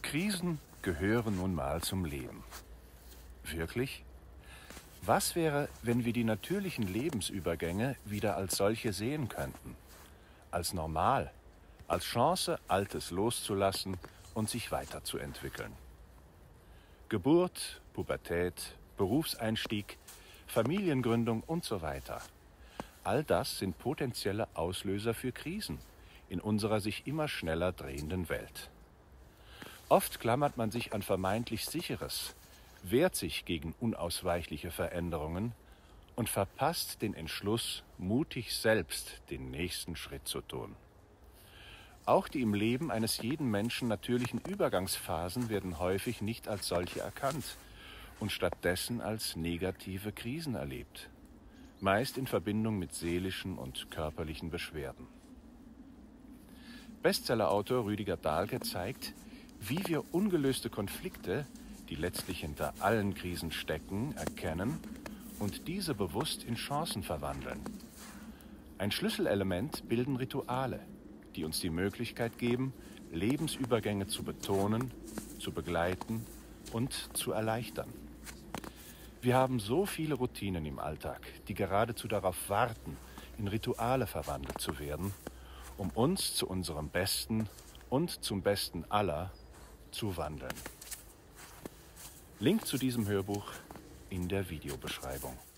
Krisen gehören nun mal zum Leben. Wirklich? Was wäre, wenn wir die natürlichen Lebensübergänge wieder als solche sehen könnten? Als normal, als Chance, Altes loszulassen und sich weiterzuentwickeln. Geburt, Pubertät, Berufseinstieg, Familiengründung und so weiter. All das sind potenzielle Auslöser für Krisen in unserer sich immer schneller drehenden Welt. Oft klammert man sich an vermeintlich Sicheres, wehrt sich gegen unausweichliche Veränderungen und verpasst den Entschluss, mutig selbst den nächsten Schritt zu tun. Auch die im Leben eines jeden Menschen natürlichen Übergangsphasen werden häufig nicht als solche erkannt und stattdessen als negative Krisen erlebt, meist in Verbindung mit seelischen und körperlichen Beschwerden. Bestsellerautor Rüdiger Dahlke zeigt, wie wir ungelöste Konflikte, die letztlich hinter allen Krisen stecken, erkennen und diese bewusst in Chancen verwandeln. Ein Schlüsselelement bilden Rituale, die uns die Möglichkeit geben, Lebensübergänge zu betonen, zu begleiten und zu erleichtern. Wir haben so viele Routinen im Alltag, die geradezu darauf warten, in Rituale verwandelt zu werden, um uns zu unserem Besten und zum Besten aller zu wandeln. Link zu diesem Hörbuch in der Videobeschreibung.